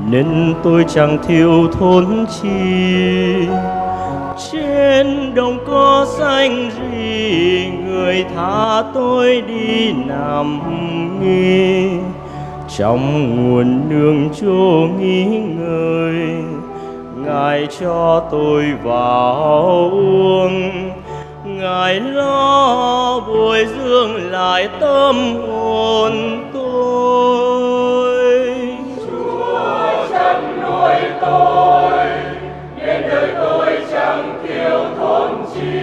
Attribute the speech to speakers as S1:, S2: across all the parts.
S1: nên tôi chẳng thiếu thốn chi. Trên đồng có xanh rì, người tha tôi đi nằm nghỉ. Trong nguồn nương chỗ nghỉ ngơi, Ngài cho tôi vào uống. Ngài lo bồi dưỡng lại tâm hồn tôi.
S2: Chúa chăm nuôi tôi, nên đời tôi chẳng thiếu thốn chi.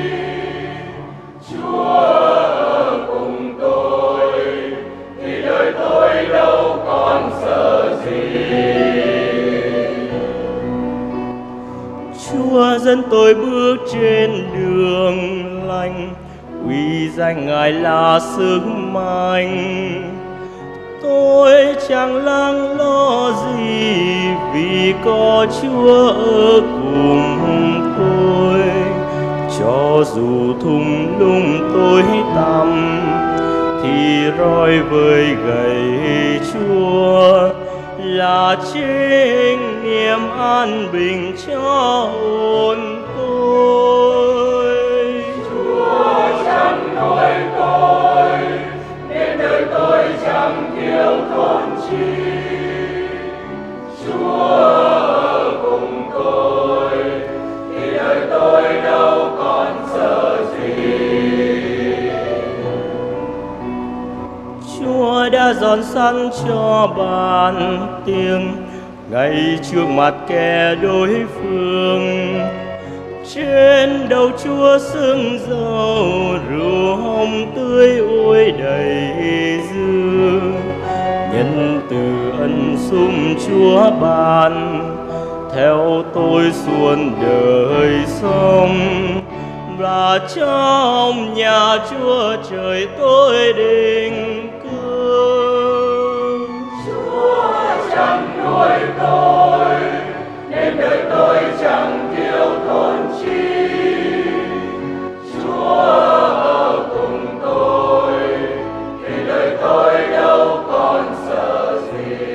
S2: Chúa ở cùng tôi, thì đời tôi đâu còn sợ gì.
S1: Chúa dẫn tôi bước trên đường lành, uy danh Ngài là sức mạnh. Tôi chẳng lắng lo gì, vì có Chúa ở cùng tôi. Cho dù thung lũng tối tăm, thì roi với gậy Chúa là chính niềm an bình cho hồn tôi.
S2: Chúa chăm nuôi tôi, nên đời tôi chẳng thiếu thốn chi. Chúa ở cùng tôi, thì đời tôi đâu còn sợ gì.
S1: Chúa đã dọn sẵn cho bàn tiệc ngay trước mặt kẻ đối phương. Trên đầu Chúa sương dầu, rượu hồng tươi ôi đầy dư. Nhân từ ân sum Chúa ban, theo tôi suốt đời sống. Và trong nhà Chúa trời tôi định cư.
S2: Chúa chăm nuôi tôi, nên đời tôi chẳng thiếu thốn chi. Chúa ở cùng tôi, thì đời tôi đâu còn sợ gì.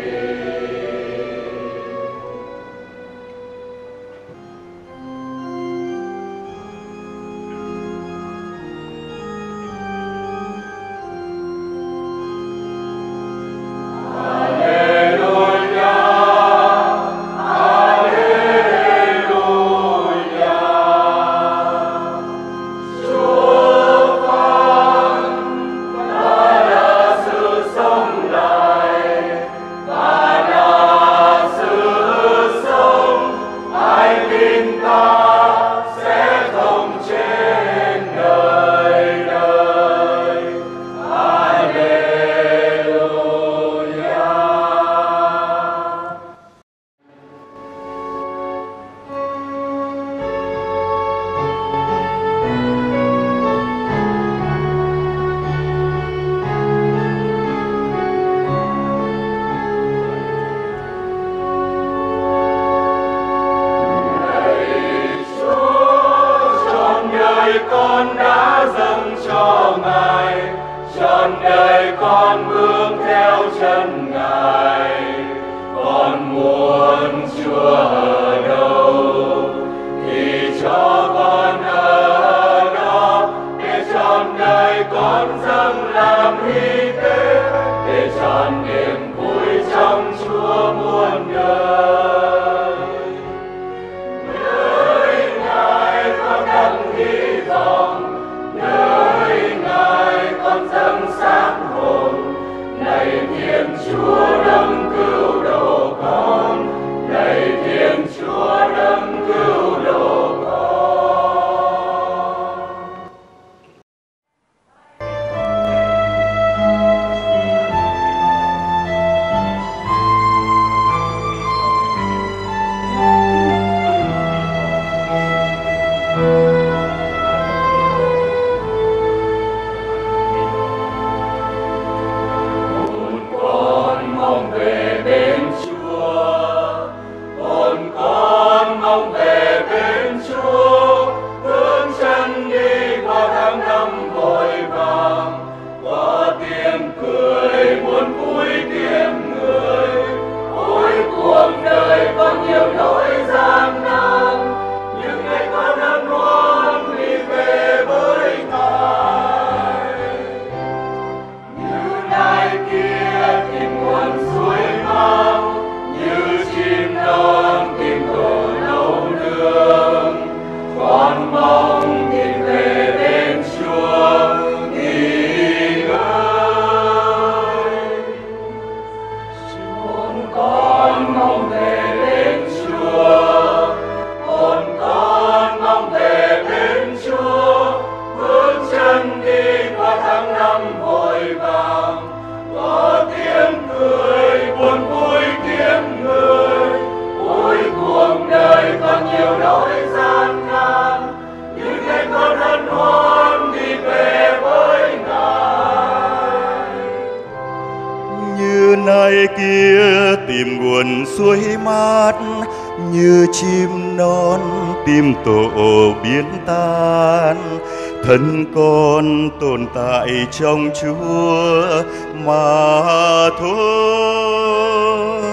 S2: Con đã dâng cho Ngài, trọn đời con bước theo chân Ngài. Con muốn Chúa ở đâu thì cho con ở đó, để trọn đời con dâng làm hy tế, để trọn niềm vui trong Chúa muôn đời. Nơi Ngài con đấng hy vọng, nơi Ngài con dâng sáng hồn. Lạy Thiên Chúa đấng cứu độ con, lạy Thiên Chúa đấng cứu độ con.
S3: nguồn suối mát, như chim non tìm tổ biến tan. Thân con tồn tại trong Chúa mà thôi.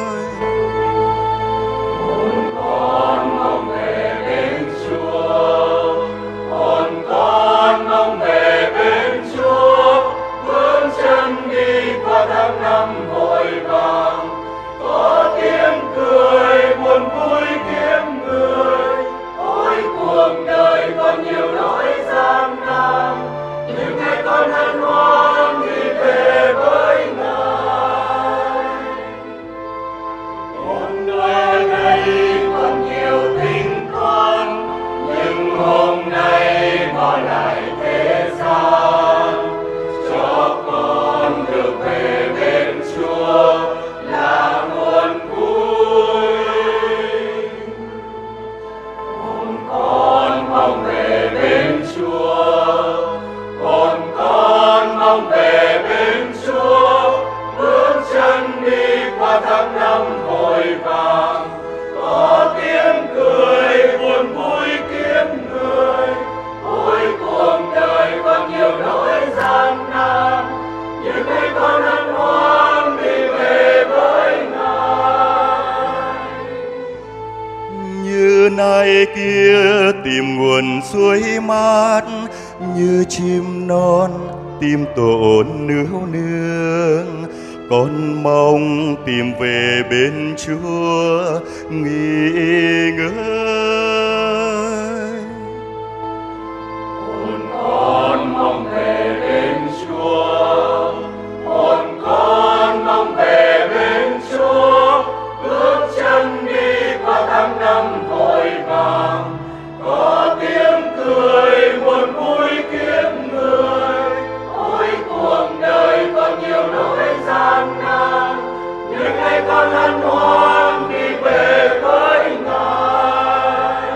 S2: Hồn con mong về bên Chúa, hồn con mong về bên Chúa, bước chân đi qua tháng năm vội vàng. Có tiếng cười buồn vui kiếm người, ôi cuộc đời còn nhiều nỗi gian nan, nhưng ngày con hân hoan đi về với Ngài. Cuộc đời này còn nhiều tình con, nhưng hôm nay bỏ lại thế gian, cho con được về bên Chúa là nguồn vui. Hồn con mong về bên Chúa, hồn con mong về bên Chúa, bước chân đi qua tháng năm vội vàng. Có tiếng cười buồn vui kiếm người, ôi cuộc đời còn nhiều nỗi gian nan, nhưng ngày con hân hoan đi về với Ngài.
S3: Như nai kia tìm nguồn suối mát, như chim non tìm tổ níu nương. Con mong tìm về bên Chúa nghỉ ngơi.
S2: Hồn con mong về bên Chúa, hồn con mong về bên Chúa, bước chân đi qua tháng năm vội vàng. Có tiếng cười buồn vui kiếm người, ôi cuộc đời còn nhiều nỗi gian nan, nhưng ngày con hân hoan đi về với Ngài.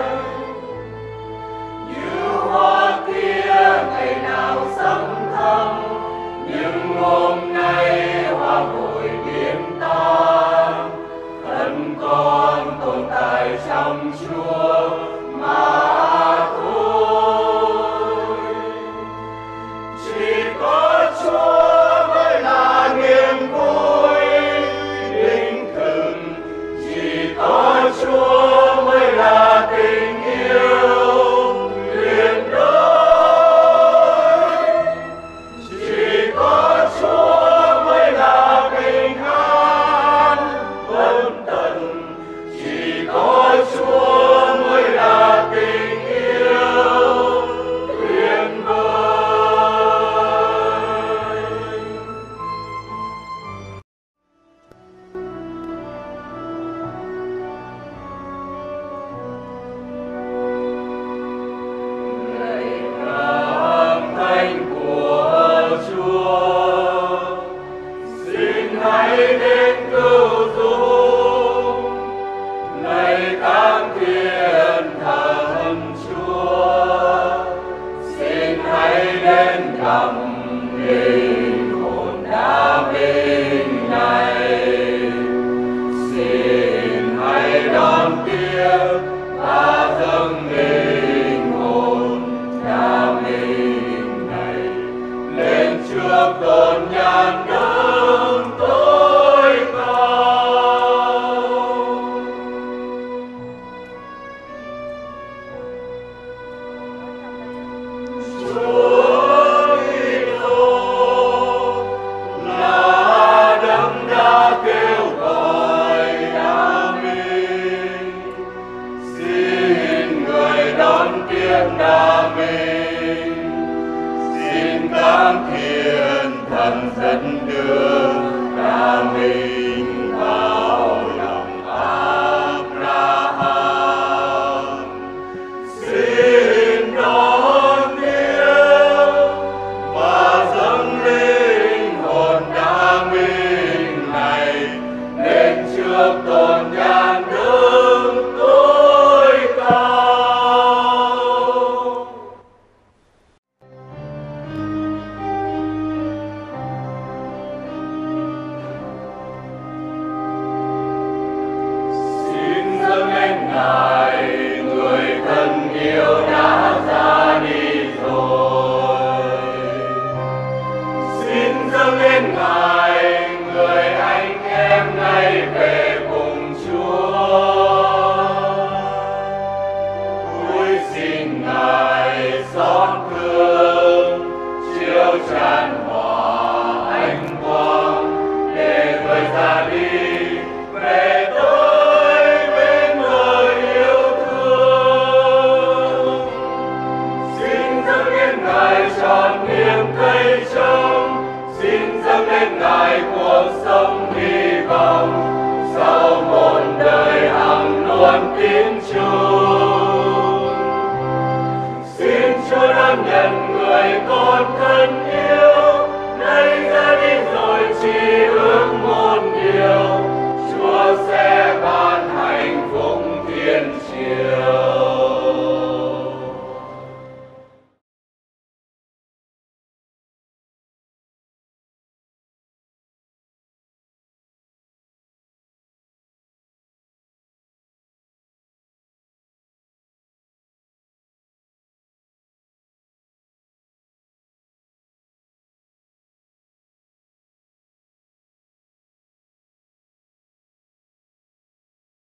S2: Như hoa kia ngày nào sẫm thắm, nhưng hôm nay hoa vội biến tan. Thân con tồn tại trong Chúa mà thôi. Chỉ có Chúa mới là niềm vui định thường, chỉ có Chúa mới là tình yêu tuyệt đối. Chỉ có Chúa mới là bình an vân tận, chỉ có Chúa mới là tình yêu tuyệt vời. Lạy các thánh của Chúa, xin hãy đến cứu giúp. Lạy các thiên thần Chúa, xin hãy đến gặp linh hồn đã bình này. Xin hãy đón tiếp và dâng linh hồn đã bình này lên trước tôn nhan đức tối cao. Chúa Kitô là đấng đã kêu gọi đã mình, xin người đón tiếp đã mình. Xin các thiên thần dẫn Ngài, người thân yêu đã ra đi rồi. Xin dâng lên Ngài, người anh em nay về cùng Chúa. Cúi xin Ngài xót thương, chiếu tràn hòa ánh quang, để người ra đi về tới bên người yêu thương. Xin dâng lên Ngài tròn niềm cây trông, xin dâng lên Ngài cuộc sống hy vọng, sau một đời hằng luôn tin chung. Xin Chúa đón nhận người con thân